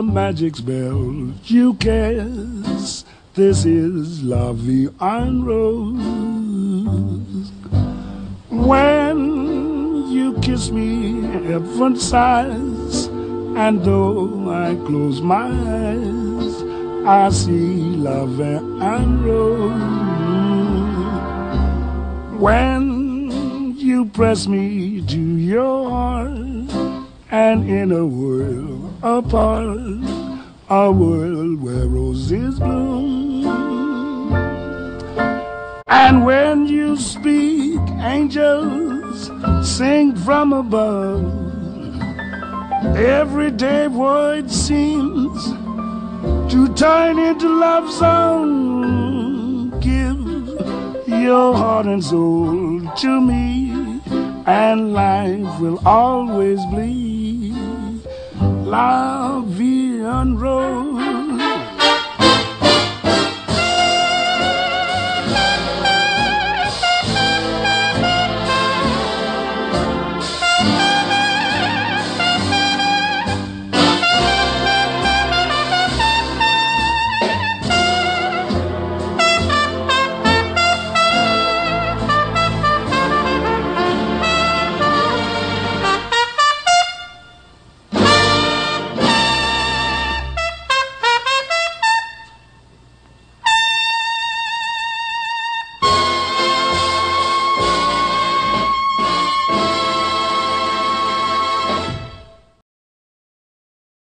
the magic spell you cast. This is La Vie en Rose. When you kiss me, heaven sighs, and though I close my eyes, I see La Vie en Rose. When you press me to your heart, and in a world apart, a world where roses bloom. And when you speak, angels sing from above. Everyday void seems to turn into love song. Give your heart and soul to me, and life will always be La Vie en Rose.